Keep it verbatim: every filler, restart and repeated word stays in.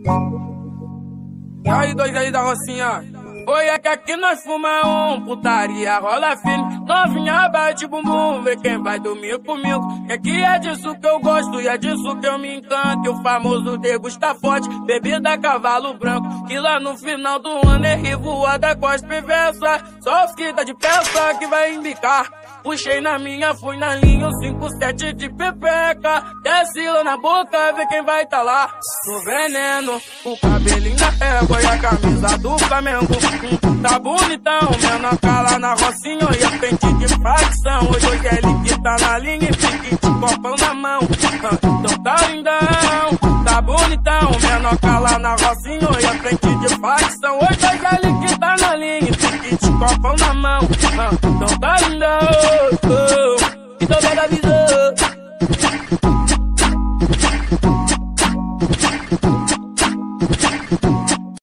E aí, dois aí da Rocinha? Oi, é que aqui nós fuma um, putaria rola fino. Novinha bate bumbum, vê quem vai dormir comigo. Que aqui é disso que eu gosto e é disso que eu me encanto. E o famoso degusta forte, bebida cavalo branco. Que lá no final do ano é revoada com as perversas. Só os que tá de peça que vai embicar. Puxei na minha, fui na linha, o cinco sete de pepeca. Desce lá na boca, vê quem vai tá lá. No veneno, o cabelinho da égua e a camisa do Flamengo. Hum, tá bonitão, menor cala na Rocinha e a frente de facção. Hoje hoje é ele que tá na linha e pique de copão na mão. Hum, então tá lindão, tá bonitão, menor cala na Rocinha e a frente de facção. Hoje hoje é ele que tá na linha e pique de copão na mão. Hum, então tá lindão. Então pega a visão.